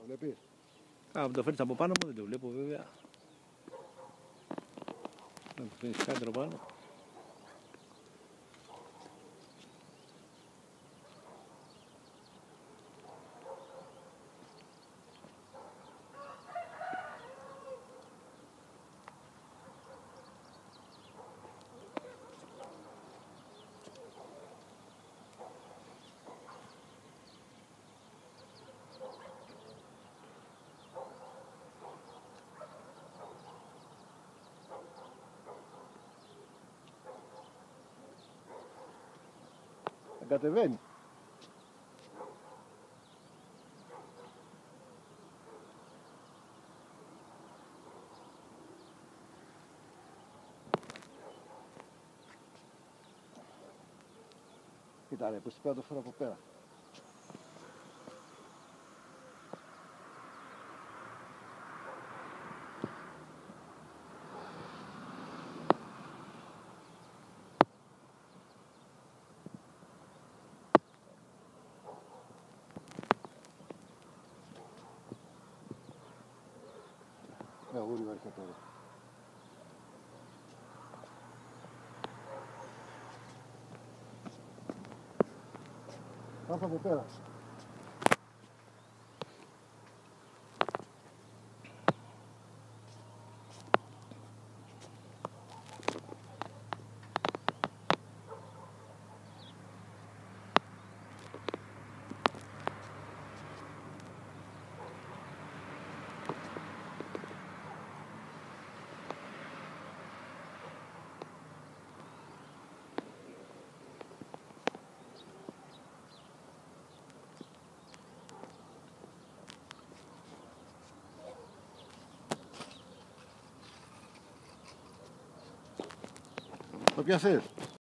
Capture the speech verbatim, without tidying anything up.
βλέπεις. Α, το φέρεις από πάνω μου, δεν το βλέπω βέβαια. Να το φέρεις κάτω πάνω. Κατεβαίνει. Κοίτα ρε, πως πρέπει να το φέρω από πέρα. Ναι, αγούρι βάρησα τώρα. Πάμε από πέρα. Το πιάσες.